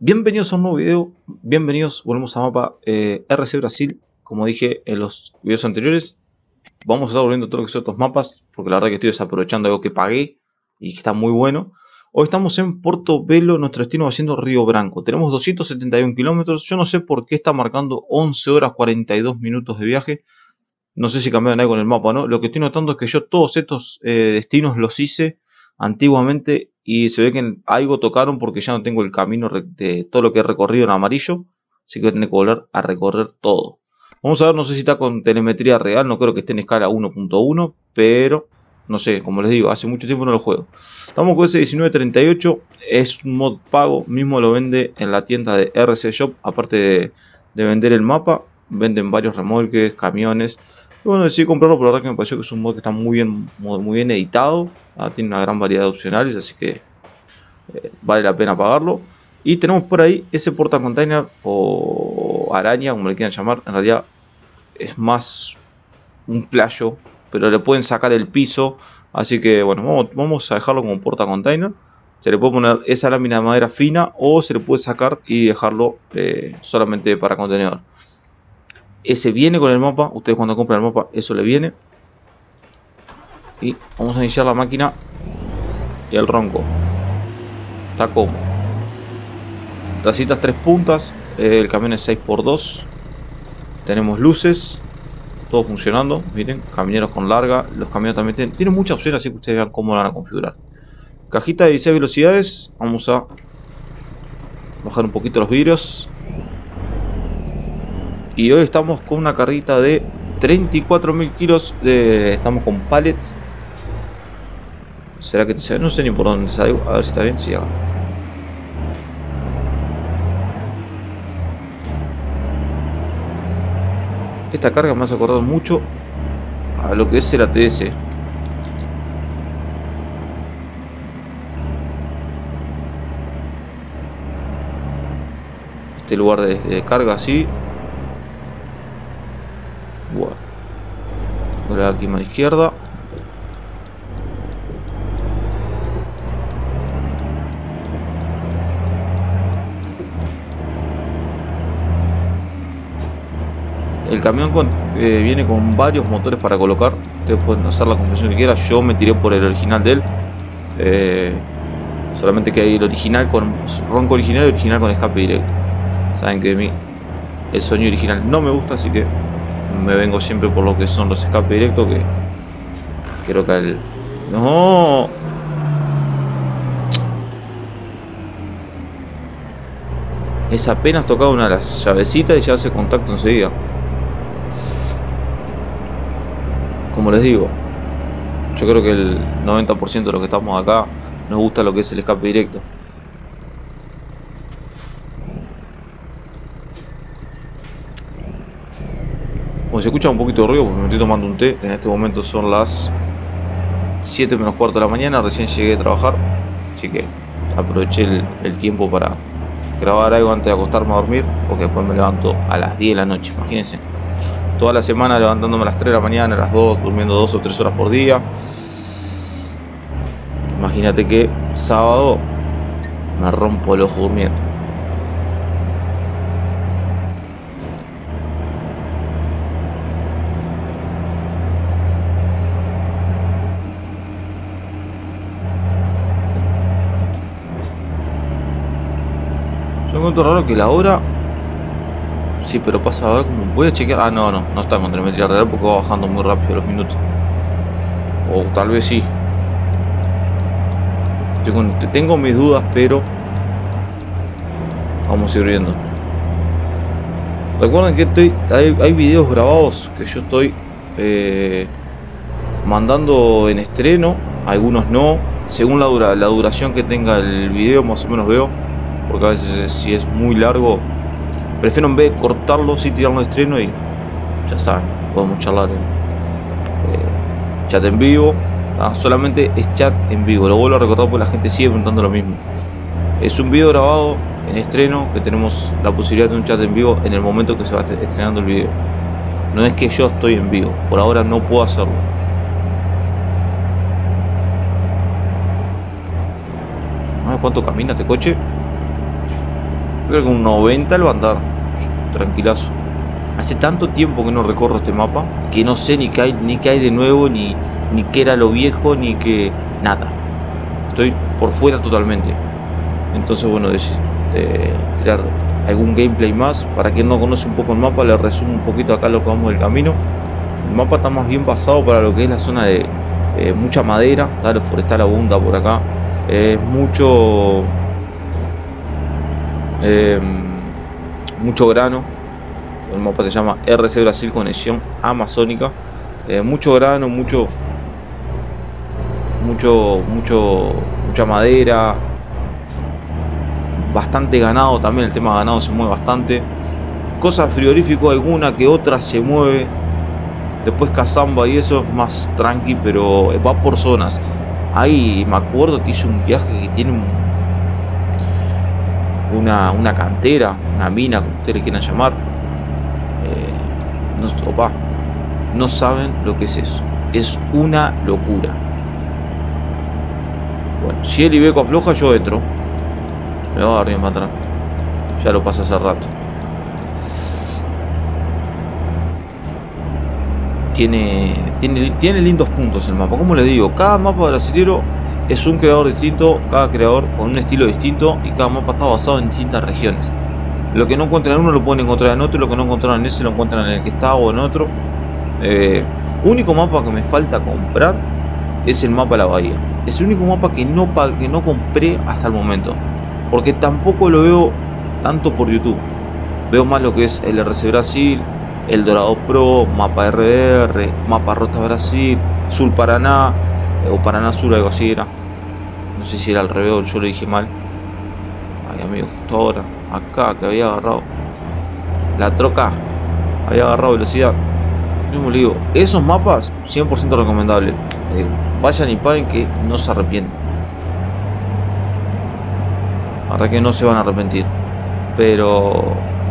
Bienvenidos a un nuevo video, bienvenidos, volvemos a mapa RC Brasil. Como dije en los videos anteriores, vamos a estar volviendo a todo lo que son estos mapas, porque la verdad que estoy desaprovechando algo que pagué y que está muy bueno. Hoy estamos en Portobelo, nuestro destino va siendo Río Branco. Tenemos 271 kilómetros, yo no sé por qué está marcando 11 horas 42 minutos de viaje. No sé si cambiaron algo en el mapa o no. Lo que estoy notando es que yo todos estos destinos los hice antiguamente y se ve que algo tocaron porque ya no tengo el camino de todo lo que he recorrido en amarillo. Así que voy a tener que volver a recorrer todo. Vamos a ver, no sé si está con telemetría real. No creo que esté en escala 1.1. Pero, no sé, como les digo, hace mucho tiempo no lo juego. Estamos con ese 1938. Es un mod pago. Mismo lo vende en la tienda de RC Shop. Aparte de vender el mapa, venden varios remolques, camiones. Y bueno, decidí comprarlo, por la verdad que me pareció que es un mod que está muy bien editado. Tiene una gran variedad de opcionales, así que vale la pena pagarlo. Y tenemos por ahí ese portacontainer o araña, como le quieran llamar. En realidad es más un playo, pero le pueden sacar el piso. Así que bueno, vamos a dejarlo como portacontainer. Se le puede poner esa lámina de madera fina o se le puede sacar y dejarlo solamente para contenedor. Ese viene con el mapa. Ustedes cuando compran el mapa, eso le viene. Y vamos a iniciar la máquina. Y el ronco está como tacitas 3 puntas. El camión es 6x2. Tenemos luces. Todo funcionando. Miren, camineros con larga. Los camiones también tienen muchas opciones, así que ustedes vean cómo lo van a configurar. Cajita de 16 velocidades. Vamos a bajar un poquito los vidrios. Y hoy estamos con una carrita de 34.000 kilos. Estamos con pallets. ¿Será que te sale? No sé ni por dónde salgo. A ver si está bien. Sí, haga. Esta carga me hace acordar mucho a lo que es el ATS. Este lugar de carga así. Bueno. Ahora aquí a mano izquierda. El camión viene con varios motores para colocar. Ustedes pueden hacer la configuración que quieran. Yo me tiré por el original de él. Solamente que hay el original con ronco original y el original con escape directo. Saben que a mí el sonido original no me gusta, así que me vengo siempre por lo que son los escapes directos, que creo que el... ¡No! Es apenas tocado una de las llavecitas y ya hace contacto enseguida. Como les digo, yo creo que el 90% de los que estamos acá nos gusta lo que es el escape directo. Bueno, se escucha un poquito de ruido porque me estoy tomando un té. En este momento son las 7 menos cuarto de la mañana. Recién llegué a trabajar, así que aproveché el tiempo para grabar algo antes de acostarme a dormir, porque después me levanto a las 10 de la noche. Imagínense, toda la semana levantándome a las 3 de la mañana, a las 2, durmiendo 2 o 3 horas por día. Imagínate que sábado me rompo el ojo durmiendo. Yo encuentro raro que la hora... Sí, pero pasa a ver cómo... Voy a chequear... Ah, no está con telemetría real porque va bajando muy rápido los minutos. O tal vez sí. Tengo mis dudas, pero... vamos a ir viendo. Recuerden que hay videos grabados que yo estoy mandando en estreno. Algunos no. Según la duración que tenga el video, más o menos veo. Porque a veces si es muy largo, prefiero en vez de cortarlo, sí tirarlo de estreno y ya saben, podemos charlar en chat en vivo. Solamente es chat en vivo, lo vuelvo a recordar porque la gente sigue preguntando lo mismo. Es un video grabado en estreno que tenemos la posibilidad de un chat en vivo en el momento que se va estrenando el video. No es que yo estoy en vivo, por ahora no puedo hacerlo. A ver cuánto camina este coche. Creo que un 90 él va a andar. Tranquilazo. Hace tanto tiempo que no recorro este mapa que no sé ni qué hay de nuevo, ni qué era lo viejo, ni qué... nada. Estoy por fuera totalmente. Entonces, bueno, tirar algún gameplay más. Para quien no conoce un poco el mapa, le resumo un poquito acá lo que vamos del camino. El mapa está más bien basado para lo que es la zona de mucha madera. Está lo forestal abunda por acá. Mucho grano. El mapa se llama RC Brasil Conexión Amazónica. Mucho grano, mucha madera, bastante ganado también. El tema de ganado se mueve bastante. Cosas frigoríficos, alguna que otra se mueve. Después cazamba y eso es más tranqui, pero va por zonas. Ahí me acuerdo que hice un viaje que tiene una cantera, una mina, como ustedes le quieran llamar. No saben lo que es eso. Es una locura. Bueno, si el Ibeco afloja, yo entro. Me voy a dar bien para atrás. Ya lo pasé hace rato. Tiene lindos puntos el mapa. Como les digo, cada mapa brasilero es un creador distinto, cada creador con un estilo distinto, y cada mapa está basado en distintas regiones. Lo que no encuentran en uno lo pueden encontrar en otro, lo que no encontraron en ese lo encuentran en el que está o en otro. Único mapa que me falta comprar es el mapa de la bahía. Es el único mapa que no compré hasta el momento, porque tampoco lo veo tanto por YouTube. Veo más lo que es el RC Brasil, el Dorado Pro, mapa RR, mapa Rota Brasil, Sur Paraná, o Paraná Sur, algo así era. No sé si era al revés o yo lo dije mal. Ay, amigo, justo ahora, acá que había agarrado la troca, había agarrado velocidad. Yo le digo, esos mapas 100% recomendables. Vayan y paguen, que no se arrepienten. La verdad que no se van a arrepentir. Pero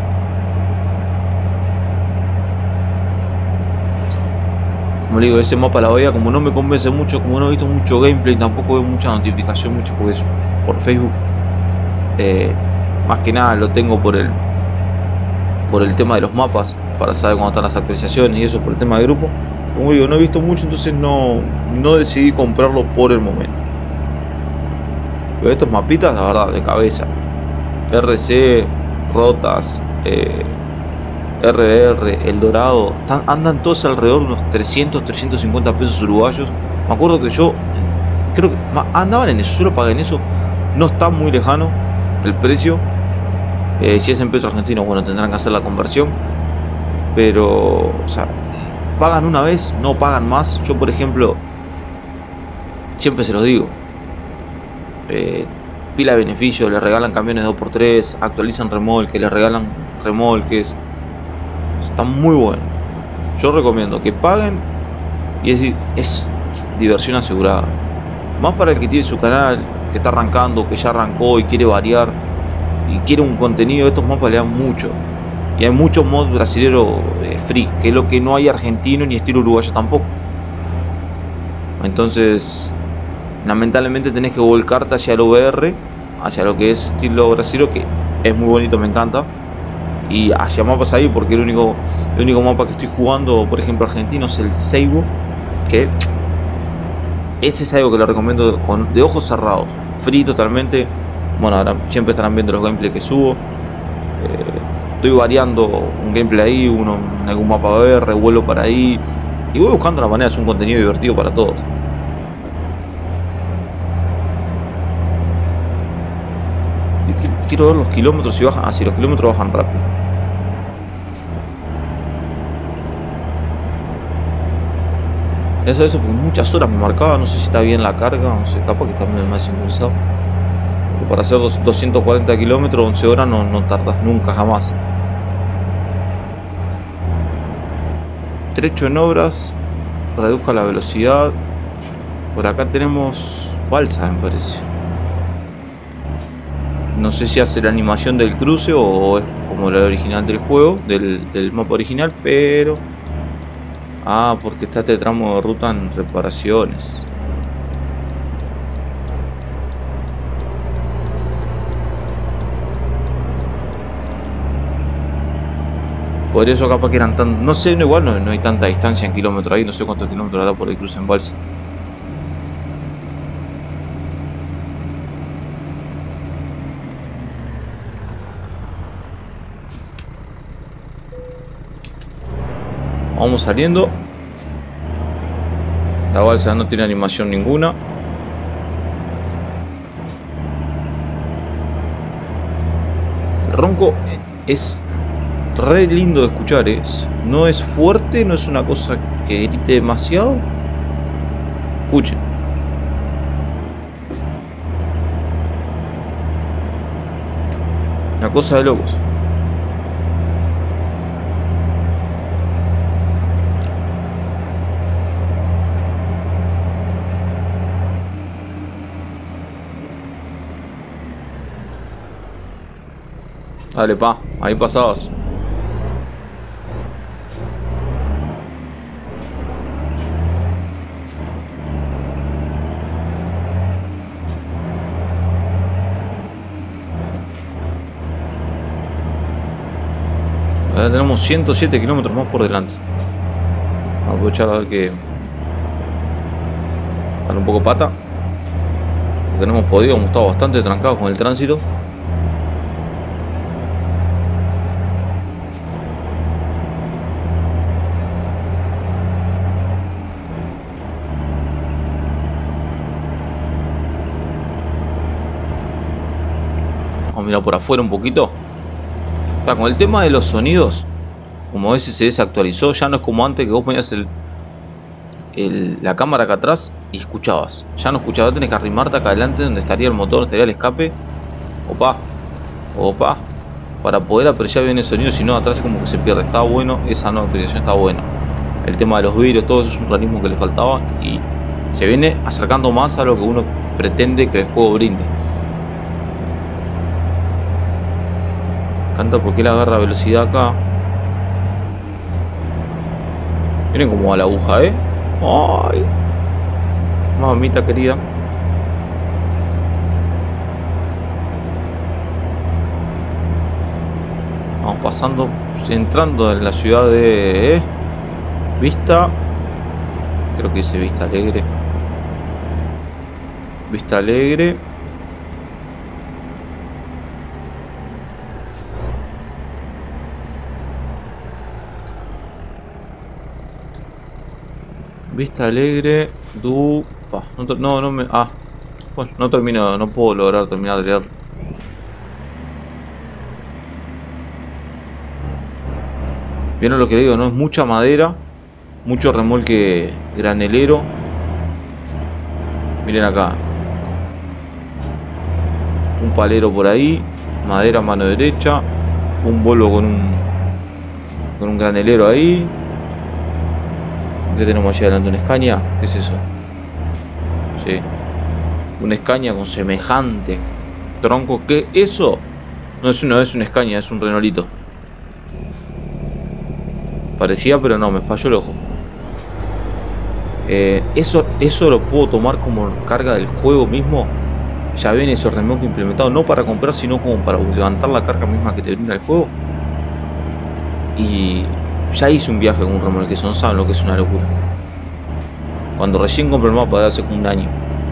como le digo, ese mapa la bahía, como no me convence mucho, como no he visto mucho gameplay, tampoco veo mucha notificación, mucho porque es por Facebook. Más que nada lo tengo por el tema de los mapas, para saber cuándo están las actualizaciones y eso, por el tema de grupo. Como digo, no he visto mucho, entonces no decidí comprarlo por el momento. Pero estos mapitas, la verdad, de cabeza. RC, Rotas, RR, El Dorado, andan todos alrededor de unos 350 pesos uruguayos. Me acuerdo que yo creo que andaban en eso, yo lo pagué en eso. No está muy lejano el precio. Si es en pesos argentinos, bueno, tendrán que hacer la conversión. Pero, o sea, pagan una vez, no pagan más. Yo, por ejemplo, siempre se los digo, pila de beneficios, les regalan camiones 2x3, actualizan remolques, les regalan remolques. Está muy bueno. Yo recomiendo que paguen, y es decir, es diversión asegurada. Más para el que tiene su canal, que está arrancando, que ya arrancó y quiere variar y quiere un contenido. Estos mapas le dan mucho. Y hay muchos mods brasileños free, que es lo que no hay argentino ni estilo uruguayo tampoco. Entonces, lamentablemente tenés que volcarte hacia el VR, hacia lo que es estilo brasileño, que es muy bonito, me encanta. Y hacia mapas ahí, porque el único mapa que estoy jugando, por ejemplo, argentino, es el Seibo, que ese es algo que le recomiendo de ojos cerrados, free totalmente. Bueno, ahora siempre estarán viendo los gameplays que subo. Estoy variando un gameplay ahí, uno en algún mapa VR, vuelo para ahí, y voy buscando la manera de hacer un contenido divertido para todos. Quiero ver los kilómetros, si bajan. Ah, sí, los kilómetros bajan rápido. Eso, porque muchas horas me marcaba, no sé si está bien la carga, no sé, capaz que está medio mal sincronizado. Pero para hacer 240 kilómetros, 11 horas no tardas nunca, jamás. Trecho en obras, reduzca la velocidad. Por acá tenemos balsa, me parece. No sé si hace la animación del cruce o es como la original del juego, del mapa original, pero... Ah, porque está este tramo de ruta en reparaciones. Por eso capaz que eran tan... No sé, no, igual no hay tanta distancia en kilómetros ahí. No sé cuántos kilómetros hará por ahí cruce en balsa. Vamos saliendo. La balsa no tiene animación ninguna. El ronco es re lindo de escuchar, no es fuerte, no es una cosa que grite demasiado. Escuchen. Una cosa de locos. Dale, pa, ahí pasabas. Ahora tenemos 107 kilómetros más por delante. Vamos a aprovechar a ver que... Dale un poco pata. Porque no hemos podido, hemos estado bastante trancados con el tránsito. Vamos a mirar por afuera un poquito. Está con el tema de los sonidos. Como a veces se desactualizó, ya no es como antes que vos ponías la cámara acá atrás y escuchabas. Ya no escuchabas, tenés que arrimarte acá adelante donde estaría el motor, donde estaría el escape. Opa, opa, para poder apreciar bien el sonido, si no atrás es como que se pierde. Está bueno, esa nueva actualización está buena. El tema de los vidrios, todo eso es un realismo que le faltaba y se viene acercando más a lo que uno pretende que el juego brinde. Canta porque él agarra velocidad acá. Miren cómo va la aguja, ay, mamita querida. Vamos pasando, entrando en la ciudad de Vista. Creo que dice Vista Alegre. Vista Alegre. Vista Alegre, no me... Ah, bueno, no termino, no puedo lograr terminar de leer. Vieron lo que le digo, no es mucha madera, mucho remolque granelero. Miren acá, un palero por ahí, madera a mano derecha, un Volvo con un granelero ahí. ¿Qué tenemos allá adelante? ¿Una Scania? ¿Qué es eso? Sí. Una Scania con semejante tronco. ¿Qué? ¿Eso? No es una Scania, es un Renolito. Parecía, pero no, me falló el ojo. Eso lo puedo tomar como carga del juego mismo. Ya ven esos remolques implementados, no para comprar, sino como para levantar la carga misma que te brinda el juego. Y... ya hice un viaje con un remolque, no saben lo que es una locura. Cuando recién compré el mapa de hace como un año.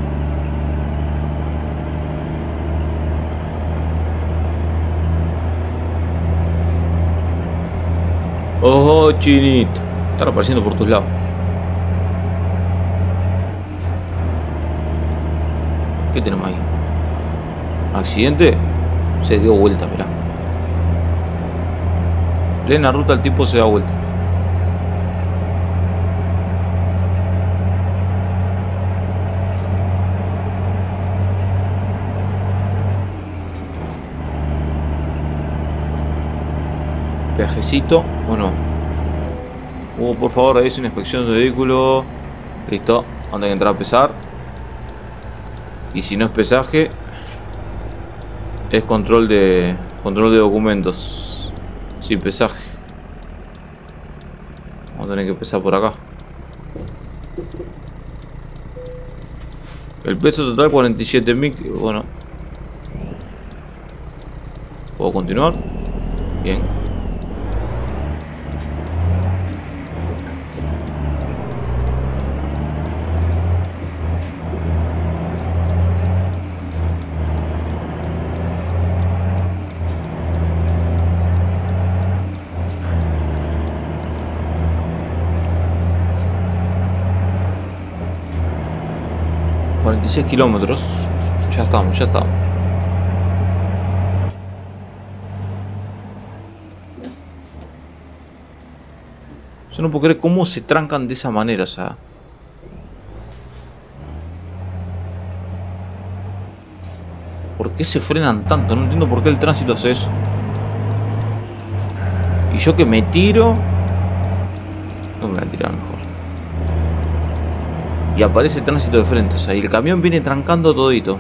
Oh, chinito. Están apareciendo por tus lados. ¿Qué tenemos ahí? ¿Accidente? Se dio vuelta, mirá. Plena ruta el tipo se da vuelta. Peajecito, bueno. Por favor, es una inspección de vehículo. Listo, antes de entrar a pesar. Y si no es pesaje, es control de documentos. Sí, pesaje. Vamos a tener que pesar por acá. El peso total 47.000. Bueno, ¿puedo continuar? Bien. 46 kilómetros. Ya estamos, ya estamos. Yo no puedo creer cómo se trancan de esa manera, o sea. ¿Por qué se frenan tanto? No entiendo por qué el tránsito hace eso. Y yo que me tiro... No me voy a tirar mejor. Y aparece el tránsito de frente, o sea, y el camión viene trancando todito.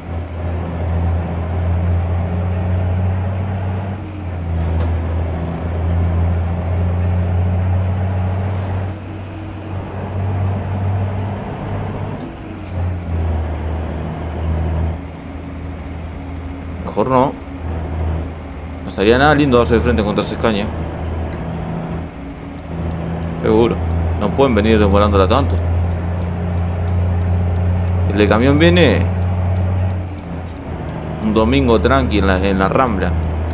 Mejor no. No estaría nada lindo darse de frente contra esa Scania. Seguro. No pueden venir demorándola tanto. El de camión viene un domingo tranqui en la Rambla.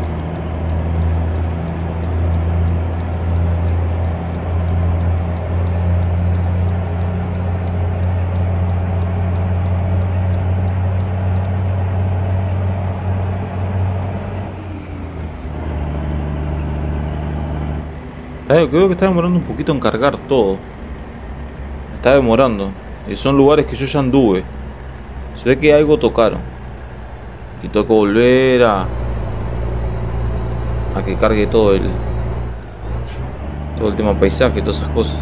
Creo que está demorando un poquito en cargar todo. Está demorando. Y son lugares que yo ya anduve. Se ve que algo tocaron. Y tengo que volver a que cargue todo el tema paisaje y todas esas cosas.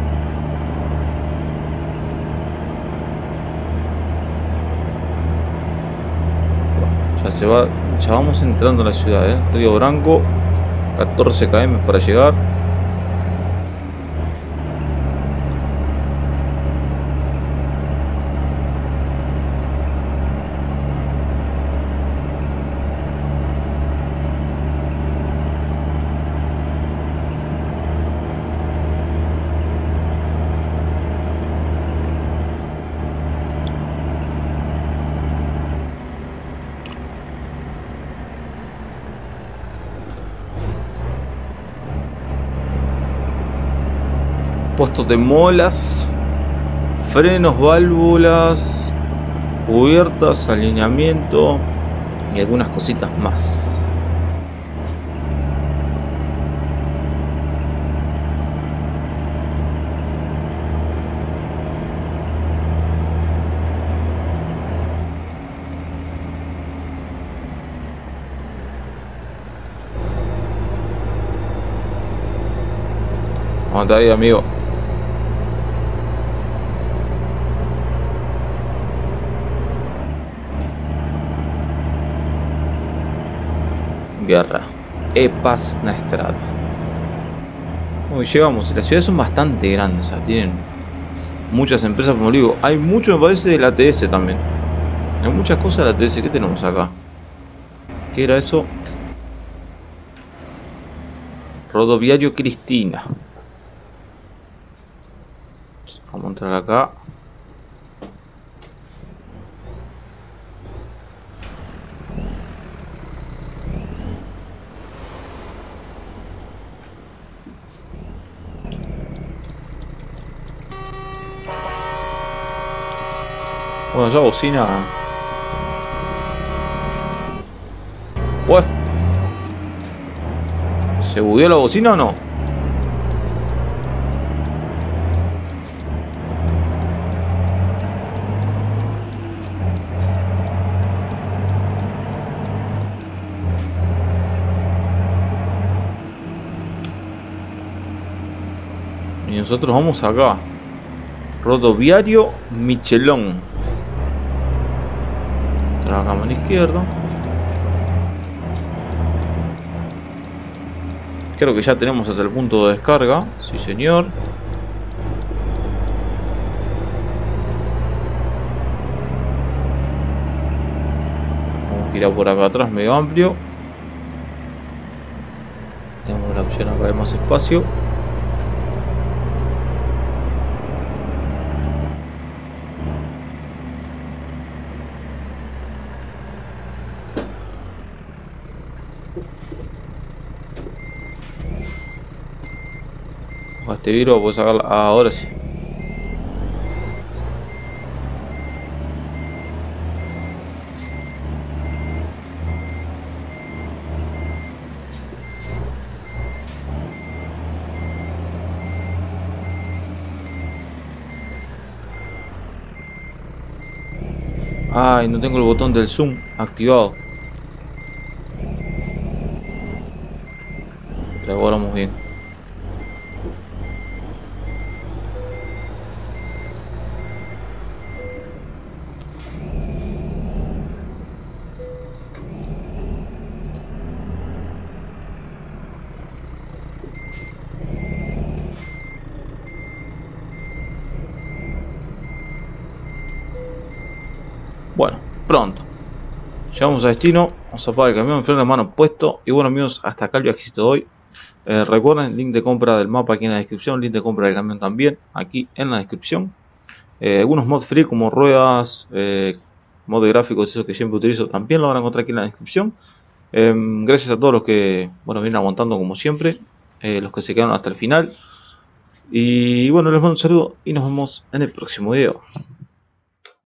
Bueno, ya se va. Ya vamos entrando a la ciudad, Río Branco. 14 km para llegar. Puestos de molas, frenos, válvulas, cubiertas, alineamiento y algunas cositas más. ¿Cómo está ahí, amigo? Guerra. Epas na estrada. Uy, llegamos. Las ciudades son bastante grandes, o sea, tienen muchas empresas, como digo. Hay mucho, me parece, de la ATS también. Hay muchas cosas de la ATS. ¿Qué tenemos acá? ¿Qué era eso? Rodoviario Cristina. Vamos a entrar acá. Bueno, esa bocina... Ué. ¿Se bugueó la bocina o no? Y nosotros vamos acá. Rodoviario Michelón. Trabajamos a la izquierda. Creo que ya tenemos hasta el punto de descarga. Sí, señor. Vamos a girar por acá atrás, medio amplio. Tenemos la opción acá de más espacio. Este vidrio lo puedo sacar ahora sí. Ay, no tengo el botón del zoom activado. Lo volamos bien. Bueno, pronto. Llegamos a destino. Vamos a apagar el camión, freno de mano puesto. Y bueno amigos, hasta acá el viajecito de hoy. Recuerden, link de compra del mapa aquí en la descripción. Link de compra del camión también aquí en la descripción. Algunos mods free como ruedas, mods de gráficos, eso que siempre utilizo, también lo van a encontrar aquí en la descripción. Gracias a todos los que vienen aguantando como siempre, los que se quedaron hasta el final. Y bueno, les mando un saludo y nos vemos en el próximo video.